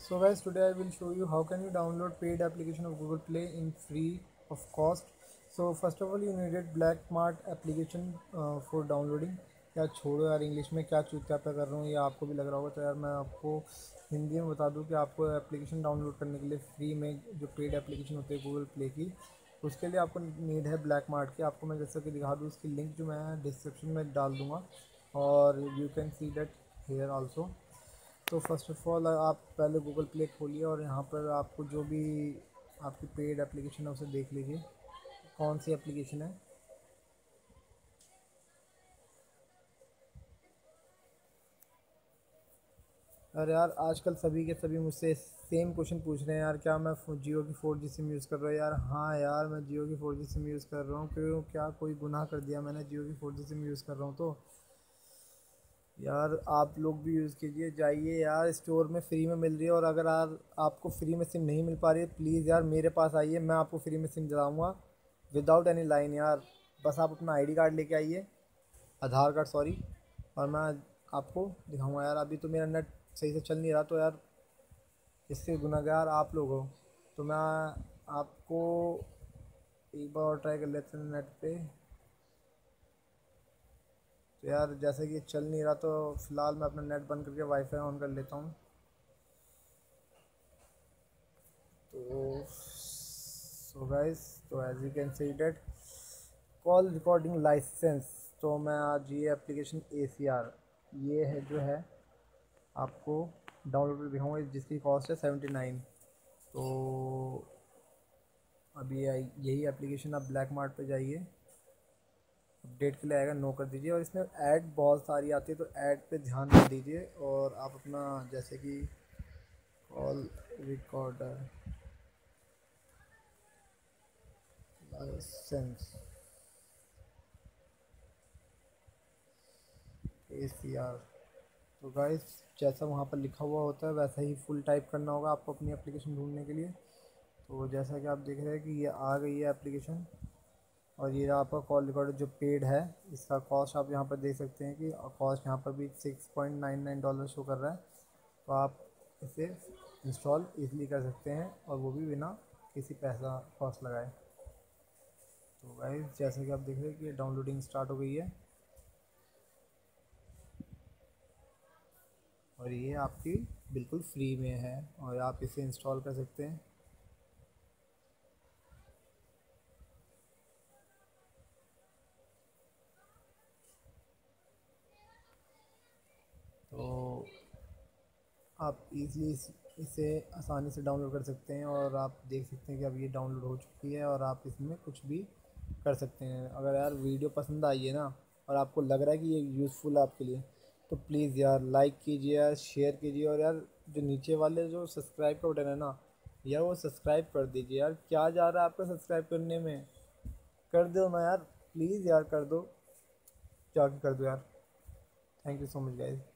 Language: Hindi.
So guys, today I will show you how can you download paid application of Google Play in free of cost. So first of all you needed Black Mart application for downloading. यार छोड़ो यार, इंग्लिश में क्या चूतियापा कर रहा हूँ ये आपको भी लग रहा होगा, तो यार मैं आपको हिंदी में बता दूँ कि आपको एप्लीकेशन डाउनलोड करने के लिए फ्री में जो पेड एप्लीकेशन होती है गूगल प्ले की, उसके लिए आपको नीड है ब्लैक मार्ट की। आपको मैं जैसा कि दिखा दूँ, उसकी लिंक जो मैं डिस्क्रिप्शन में डाल दूँगा और you can see that here also. तो फर्स्ट ऑफ़ ऑल आप पहले गूगल प्ले खोलिए और यहाँ पर आपको जो भी आपकी पेड एप्लीकेशन है उसे देख लीजिए कौन सी एप्लीकेशन है। अरे यार, आजकल सभी के सभी मुझसे सेम क्वेश्चन पूछ रहे हैं यार, क्या मैं जियो की 4G सिम यूज़ कर रहा हूँ? यार हाँ यार, मैं जियो की 4G सिम यूज़ कर रहा हूँ। क्यों, क्या कोई गुनाह कर दिया मैंने जियो की 4G सिम यूज़ कर रहा हूँ? तो यार आप लोग भी यूज़ कीजिए, जाइए यार, स्टोर में फ्री में मिल रही है। और अगर यार आपको फ्री में सिम नहीं मिल पा रही है, प्लीज़ यार मेरे पास आइए, मैं आपको फ्री में सिम दिलाऊंगा विदाउट एनी लाइन यार। बस आप अपना आईडी कार्ड लेके आइए, आधार कार्ड सॉरी, और मैं आपको दिखाऊंगा। यार अभी तो मेरा नेट सही से चल नहीं रहा, तो यार इससे गुनहगार आप लोग हो। तो मैं आपको एक बार और ट्राई कर लेते हैं नेट पे। तो यार जैसे कि चल नहीं रहा, तो फ़िलहाल मैं अपना नेट बंद करके वाईफाई ऑन कर लेता हूँ। तो सो गाइस, तो as you can see that call recording licence. तो मैं आज ये एप्लीकेशन ACR ये है जो है आपको डाउनलोड कर दिखाऊंगा, जिसकी कॉस्ट है 79। तो अभी यही एप्लीकेशन आप ब्लैक मार्ट पे जाइए, अपडेट के लिए आएगा, नो कर दीजिए। और इसमें ऐड बहुत सारी आती है, तो ऐड पे ध्यान मत दीजिए और आप अपना जैसे कि कॉल रिकॉर्डर लाइसेंस ACR। तो गाइस, जैसा वहाँ पर लिखा हुआ होता है वैसा ही फुल टाइप करना होगा आपको अपनी एप्लीकेशन ढूंढने के लिए। तो जैसा कि आप देख रहे हैं कि ये आ गई है एप्लीकेशन, और ये आपका कॉल रिकॉर्डर जो पेड है, इसका कॉस्ट आप यहाँ पर देख सकते हैं कि कॉस्ट यहाँ पर भी $6.99 शो कर रहा है। तो आप इसे इंस्टॉल इजीली कर सकते हैं और वो भी बिना किसी पैसा कॉस्ट लगाए। तो गाइस, जैसा कि आप देख रहे हैं कि ये डाउनलोडिंग स्टार्ट हो गई है और ये आपकी बिल्कुल फ्री में है और आप इसे इंस्टॉल कर सकते हैं। तो आप इजीली इसे आसानी से डाउनलोड कर सकते हैं और आप देख सकते हैं कि अब ये डाउनलोड हो चुकी है और आप इसमें कुछ भी कर सकते हैं। अगर यार वीडियो पसंद आई है ना और आपको लग रहा है कि ये यूज़फुल है आपके लिए, तो प्लीज़ यार लाइक कीजिए यार, शेयर कीजिए, और यार जो नीचे वाले जो सब्सक्राइब का बटन है ना यार, वो सब्सक्राइब कर दीजिए यार। क्या जा रहा है आपका सब्सक्राइब करने में? कर दो ना यार, प्लीज़ यार कर दो, जाके कर दो यार। Thank you so much guys.